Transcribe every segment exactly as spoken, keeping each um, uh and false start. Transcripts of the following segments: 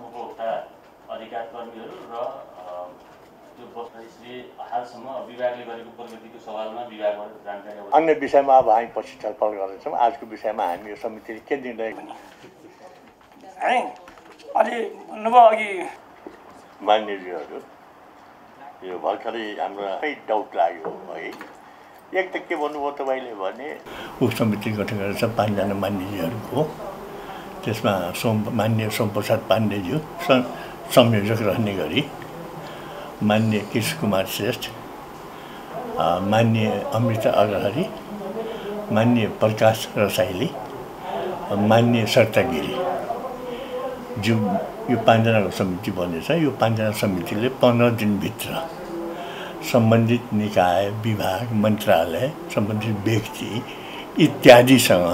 उपभोक्ता अधिकार कर्मीहरू र त्यो बस्दै हालसम्म विभागले गरेको प्रगतिको सवालमा विभागबाट जानकारी अन्य विषयमा अब हामी पछि छलफल गर्नेछौँ। आजको विषयमा हामी यो समितिले के निर्णय है अलि भन्नुभयो अघि मान्यज्यूहरू यो भर्खरै हाम्रो डाउट लाग्यो है। एक त के भन्नुभयो तपाईँले भने उपसमिति गठन गरेर छ पाँचजना मान्यज्यूहरूको, त्यसमा सोम मान्य सोमप्रसाद पाण्डेज्यू संयोजक रहने गरी, मान्य कृष्ण कुमार श्रेष्ठ, मान्य अमृता अग्रहरी, मान्य प्रकाश रसाइली, मान्य सरिता गिरी जो यो पाँचजनाको समिति बनेछ। यो पाँचजना समितिले पन्ध्र दिनभित्र सम्बन्धित निकाय, विभाग, मन्त्रालय, सम्बन्धित व्यक्ति इत्यादिसँग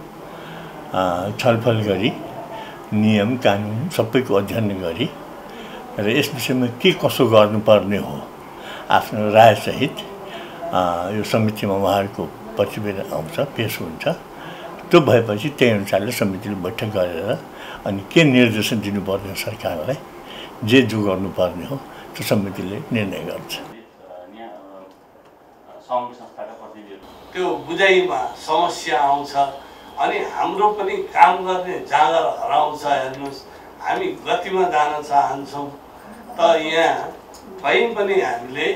छलफल गरी नियम कानुन सबैको अध्ययन गरी र यस विषयमा के कसो गर्नुपर्ने हो आफ्नो रायसहित यो समितिमा उहाँहरूको प्रतिवेदन आउँछ, पेश हुन्छ। त्यो भएपछि त्यही अनुसारले समितिले बैठक गरेर अनि के निर्देशन दिनुपर्ने हो सरकारलाई, जे जो गर्नुपर्ने हो त्यो समितिले निर्णय गर्छ। त्यो बुझाइमा समस्या आउँछ अनि हाम्रो पनि काम गर्ने जाँगर हराउँछ। हेर्नुहोस्, हामी गतिमा जान चाहन्छौँ त यहाँ कहीँ पनि हामीले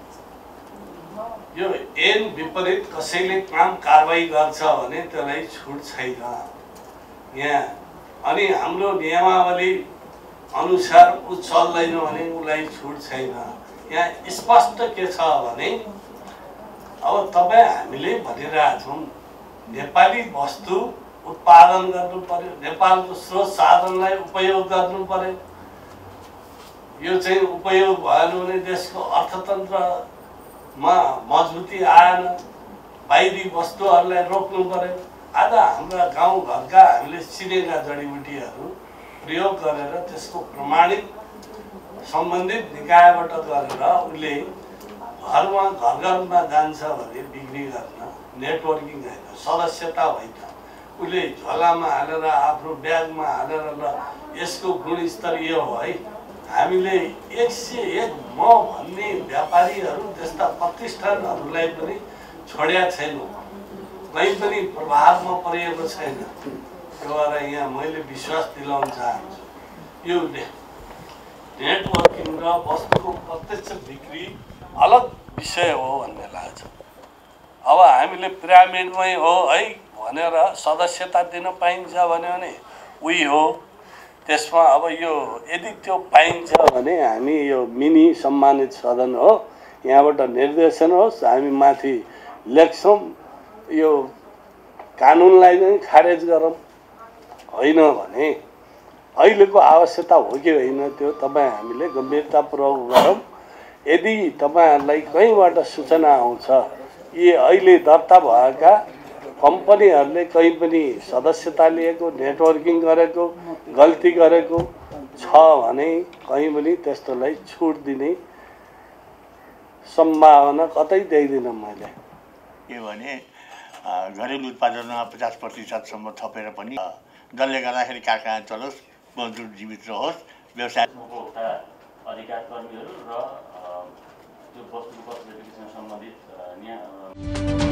यो ऐन विपरीत कसैले काम कारबाही गर्छ भने त्यसलाई छुट छैन यहाँ। अनि हाम्रो नियमावली अनुसार ऊ चल्दैन भने उसलाई छुट छैन। यहाँ स्पष्ट के छ भने अब तपाईँ हामीले भनिरहेका छौँ नेपाली वस्तु उत्पादन गर्नु पर्यो, नेपालको स्रोत साधनलाई उपयोग गर्नु पर्यो। यो चाहिँ उपयोग भएन भने देशको अर्थतन्त्रमा मजबुती आएन, बाहिरी वस्तुहरूलाई रोक्नु पर्यो। आज हाम्रा गाउँघरका हामीले चिनेका जडीबुटीहरू प्रयोग गरेर त्यसको प्रमाणित सम्बन्धित निकायबाट गरेर उसले घरमा घर घरमा जान्छ भने बिक्री गर्न, नेटवर्किङ होइन, सदस्यता होइन, उसले झोलामा हालेर आफ्नो ब्यागमा हालेर ल यसको गुणस्तर यो हो है। हामीले एक सय एक म भन्ने व्यापारीहरू त्यस्ता प्रतिष्ठानहरूलाई पनि छोड्या छैनौँ, कहीँ पनि प्रभावमा परेको छैन। त्यो भएर यहाँ मैले विश्वास दिलाउन चाहन्छु यो नेटवर्किङ र वस्तुको प्रत्यक्ष बिक्री अलग विषय हो भन्ने लाग्छ। अब हामीले पिरामिडमै हो है भनेर सदस्यता दिन पाइन्छ भन्यो भने उही हो। त्यसमा अब यो यदि त्यो पाइन्छ भने हामी यो मिनी सम्मानित सदन हो, यहाँबाट निर्देशन होस्, हामी माथि लेख्छौँ यो कानुनलाई नै खारेज गरौँ। होइन भने अहिलेको आवश्यकता हो कि होइन त्यो तपाईँ हामीले गम्भीरतापूर्वक गरौँ। यदि तपाईँहरूलाई कहीँबाट सूचना आउँछ यी अहिले दर्ता भएका कम्पनीहरूले कहीँ पनि सदस्यता लिएको, नेटवर्किङ गरेको, गल्ती गरेको छ भने कहीँ पनि त्यस्तोलाई छुट दिने सम्भावना कतै देख्दिनँ मैले। के भने घरेलु उत्पादनमा पचास प्रतिशतसम्म थपेर पनि जसले गर्दाखेरि कारखाना चलोस्, मजदुर जीवित रहोस्, व्यवसाय उपभोक्ता अधिकार कर्मीहरू र त्यो वस्तुको सम्बन्धित